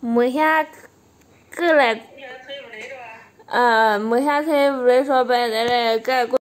没下过来，没下在屋里说白的嘞，该。